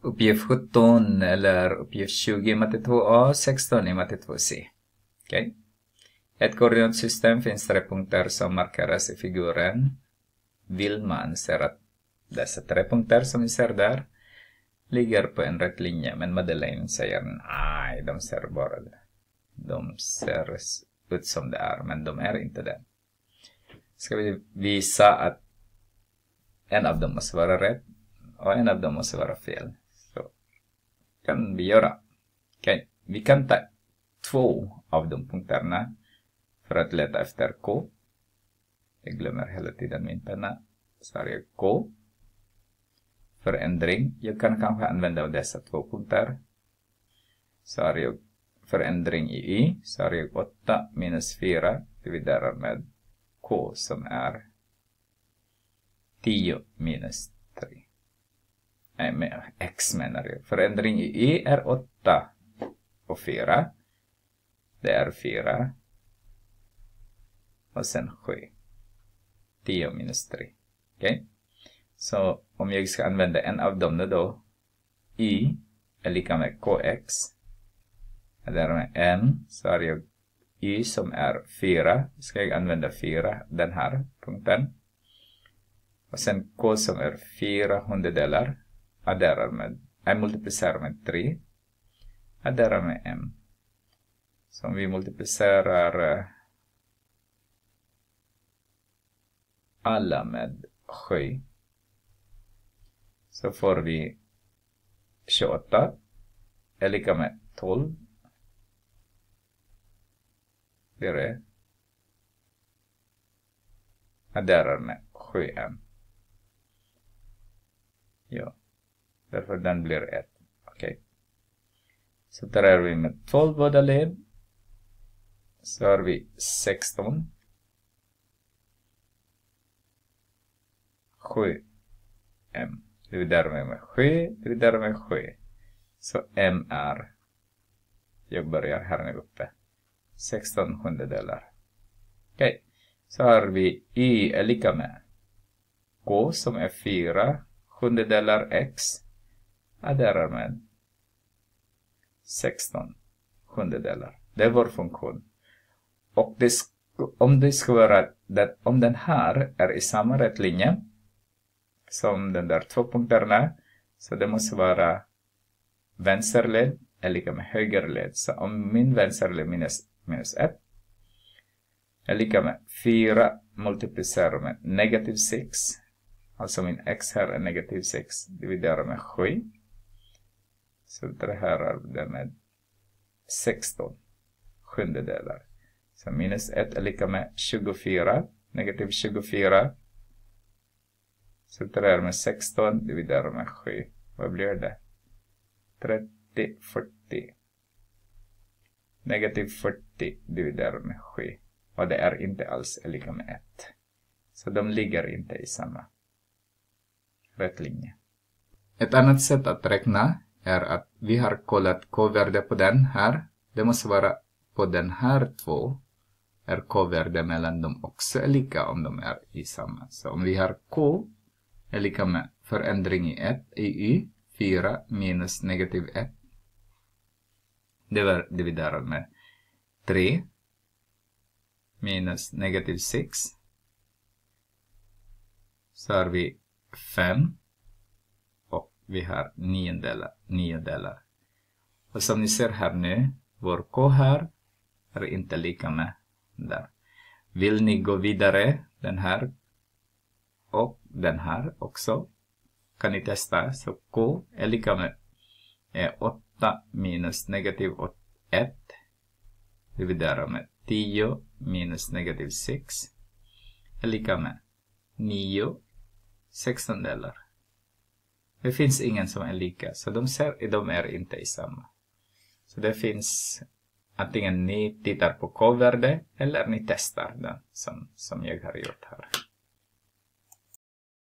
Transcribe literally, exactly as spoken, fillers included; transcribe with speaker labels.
Speaker 1: uppgift sjutton eller uppgift tjugo i matte två A, sexton i matte två C. Okej. Okay. Ett koordinatsystem finns tre punkter som markeras i figuren. Vill man se att dessa tre punkter som vi ser där ligger på en rätt linje, men Madeleine säger nej, de ser bara det. De ser ut som det är, men de är inte det. Ska vi visa att en av dem måste vara rätt och en av dem måste vara fel. Så kan vi göra. Okay. Vi kan ta två av de punkterna för att leta efter K. Jag glömmer hela tiden min penna. Så har jag K. Förändring. Jag kan kanske använda dessa två punkter. Så har jag förändring i Y. Så har jag åtta minus fyra dividerar med K som är tio minus tre. Nej, med X menar jag. Förändring i Y är åtta och fyra. Det är fyra. Och sen sju. tio minus tre. Okej. Okay? Så om jag ska använda en av dem då. Y är lika med Kx. Och där med N så har jag Y som är fyra. Ska jag använda fyra, den här punkten. Och sen K som är fyra hundradelar. Adderar med, jag multiplicerar med tre. Adderar med M. Så om vi multiplicerar alla med sju. Så får vi tjugoåtta. Är lika med tolv. Det är det. Adderar med sju M. Ja. Därför den blir ett. Okej. Okay. Så tar vi med tolv båda led. Så har vi sexton. sju M. Dividerar med sju. Dividerar med sju. Så M är. Jag börjar här nu uppe. sexton hundradelar. Okej. Okay. Så har vi Y är lika med K som är fyra hundradelar X. Adderar med sexton hundradelar. Det är vår funktion. Och det om det ska vara det, om den här är i samma rätt linje som den där två punkterna, så det måste vara vänsterled är lika med högerled. Så om min vänsterled minus, minus ett är lika med fyra multiplicerar med negativ sex. Alltså min x här är negativ sex dividerar med sju. Så det här är det med sexton sjundedelar. Så minus ett är lika med tjugofyra. Negativ tjugofyra. Så det är med sexton dividerar med sju. Vad blir det? trettio, fyrtio. Negativ fyrtio dividerar med sju. Och det är inte alls är lika med ett. Så de ligger inte i samma rätt linje. Ett annat sätt att räkna är att vi har kollat K-värde på den här. Det måste vara på den här två. Är K-värde mellan dem också är lika om de är i samma. Så om vi har K är lika med förändring i ett i Y. fyra minus negativ ett. Det var dividerat med tre. Minus negativ sex. Så har vi fem. Och vi har nio delar. nio delar. Och som ni ser här nu. Vår K här är inte lika med där. Vill ni gå vidare den här och den här också, kan ni testa. Så K är lika med eh, åtta minus negativ ett dividerat med tio minus negativ sex är lika med nio sextondelar. Det finns ingen som är lika, så de, ser, de är inte i samma. Så det finns antingen ni tittar på K-värde eller ni testar den som, som jag har gjort här.